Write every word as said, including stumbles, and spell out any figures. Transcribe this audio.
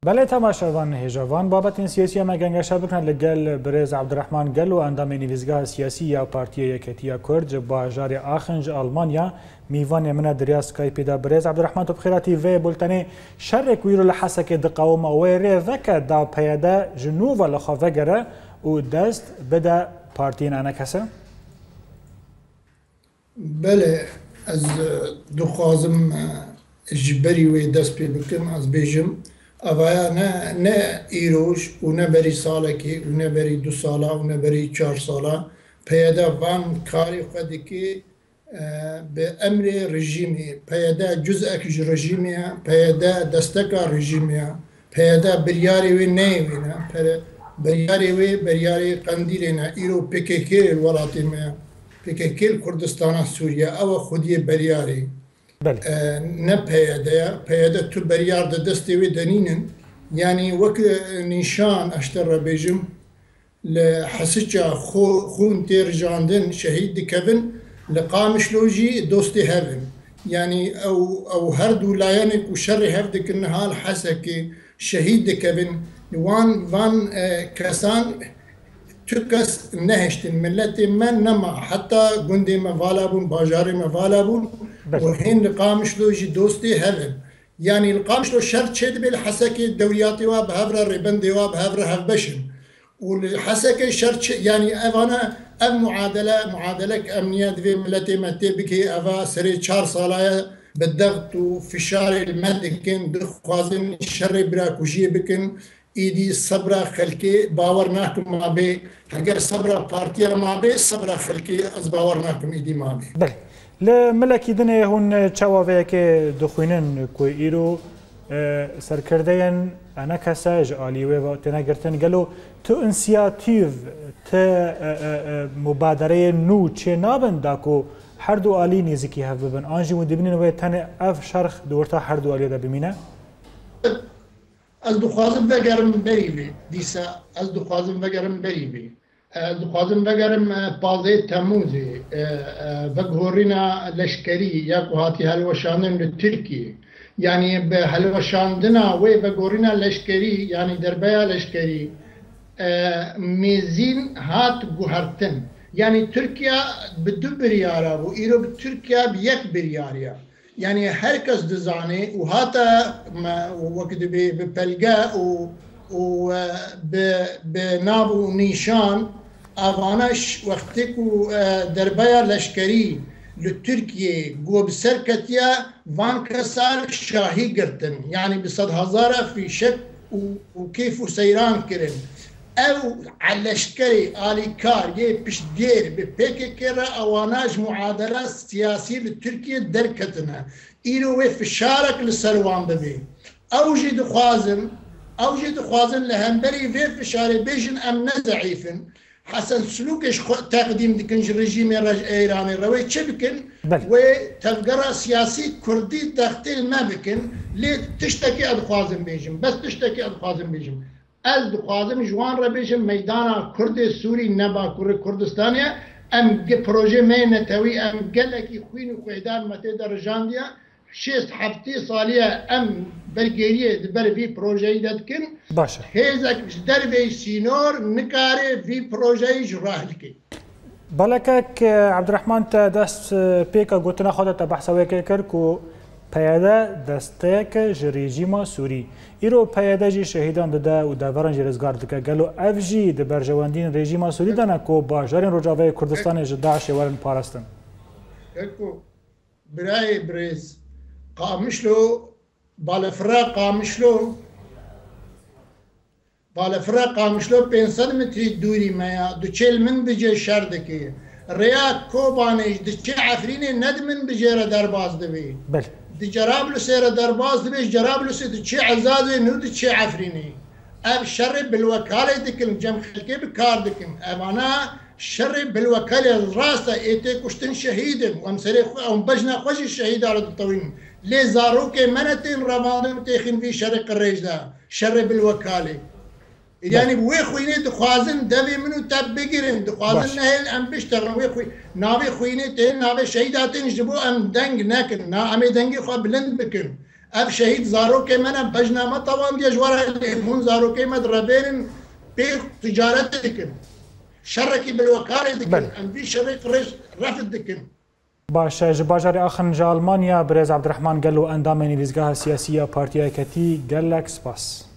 بله تماشاوان هجوان بابت سیاسی ما گنگش بکن لگل برز عبدالرحمن گل و اندام نویزگاه سیاسی یا پارتی یکتیا کرد با جار آخنج آلمانیا میوان من دریا سکایپی دا برز عبدالرحمن تو بخیراتی و بولتنی شرک ویرو لحسک دقاوم ویره وکر دا پیاده جنوب لخوا وگره و دست بده پارتین انا کسه؟ بله از دخوازم جبری و دست پی بکن از بیجم اویا نه نه ایروش و نه بری ساله کی و نه بری دو ساله و نه بری چهار ساله پیاده وان کاری خودی که به امر رژیمی پیاده جزء کج رژیمیه پیاده دستکا رژیمیه پیاده بریاری و نیوینه بریاری و بریاری قندیلی نه ایرو پکیکی الولاتی میه پکیکی کردستان سوریه او خودی بریاری نه پیاده پیاده تو بریار دستی و دنینن یعنی وقت نشان اشتر بیجم لحسچا خون تیر جاندن شهید دکبن لقامش لوجي دوستي هفن يعني او او هر دولايانك وشر هفدك النهار حسكي شهيد كبن وان وان كسان تكس نهشت الملتي من نما حتى جندي ما فالابون باجاري ما فالابون وحين لقامش لوجي دوستي هفن يعني القامش لو شرط شد بالحسكي الدولياتي واب هفر الربندي واب هفر هفبشن والحسكي شرط يعني انا اف معادله معادله امنيات في ملتي متي بكي افا سري چهار ساله بالضغط وفشار المدكن دخوازن شر براكوجي بكن ايدي صبر خلكي باور ناكم ما بي اگر صبر بارتي ما بي صبر خلكي از باور ناكم ايدي ما بي بله لملكي دنه هون چاوه که دخوینن کو ایرو سرکردین انا کساج آلیوه و تنگرتن گلو تو انسیاتیو ت مبادره نو چه نابن داکو هر دو آلی نزدیکی هف ببن آنجی و دبینن و تن اف شرخ دورتا هر دو آلی دا ببینه از دخوازم بگرم بری بی دیسا از دخوازم بگرم بری بی از دخوازم بگرم پازه تموزی وگهورینا لشکری یا هاتی هلوشانن لترکیه يعني بهالوشاندنا وبقورنا لشكري يعني دربيا لشكري آه ميزين هات جوهرتن يعني تركيا بدو بريارا وإيرو بتركيا بيك برياريا يعني هركز دزاني وهاتا وقت ببلغاء و بنابو نيشان افانش وقتك دربيا لشكري لتركيا جو بسركتيا وان كسار شاهي قرتن يعني بصد هزارة في شك وكيف سيران كرن او على شكري آلي كار يه بش دير ببيكي كرا اواناج معادلة سياسية لتركيا دركتنا ايرو في الشارك للسروان ببي اوجي دخوازم اوجي دخوازم لهنبري في فشاري بيجن ام نزعيفن حسن سلوكش تقديم دكنج رجيم رج ايراني روي تشبكن وتفقرا سياسي كردي تختيل ما بكن لي تشتكي ادخوازم بيجم بس تشتكي ادخوازم بيجم ادخوازم جوان ربيجم ميدانا كردي سوري نبا كردستانيا ام بروجي مينتوي ام قالكي خوين وخيدان متى درجانديا شيست حفتي صالية ام بلغارية دبر في بروجي دادكن باشا هيزك دربي سينور نكاري في بروجي جراهلكي بلکک عبدالرحمن تا دست پیکا گوتنا خودت بحثوی که کرد که پیاده دستک رژیم سوری ایرو پیاده جی شهیدان داده و داوران جی رزگار دکه گلو اف جی دبر جواندین رژیم سوری دانه که باجارین رجاوه کردستان جداعش ورن پارستن اکو برای برز قامشلو بالفرا قامشلو بالفرا قامشلو پانصد متری دوری مایا دو چل من بجه شردکی رياض كوبانيش دچ عفريني ندمن بجيره درباز دبي بل دي جرابلو سيره درباز دبي جرابلو سي دچ عزازي نو دچ عفريني اب شر بالوكاله دكن جم خلكي بكار دكن امانا شر بالوكاله الراسه ايتي كشتن شهيد وامسري ام بجنا خوش الشهيد على الطويل لي زاروك منتين رمضان تخين في شرق الرجله شر بالوكاله يعني بوي خويني دخوازن دبي منو تب بگيرن دخوازن نهل ام بيشتغل وي خوي نابي خويني تين نابي شهيداتين جبو ام دنگ نكن نا امي دنگي خو بلند بكن اب شهید زاروکê me ne pejname tawandiye ji were hûn zarokê me direbêrin pê ticaret dikin şerekî bilwekarê dikin em vî şerê qirêj refid dikin. باش ji bajarê axin ji Almanya Birêz Abdirehman Gelo endamê nivîzgeha siyasî ya Partiya Yeketî gelek spas.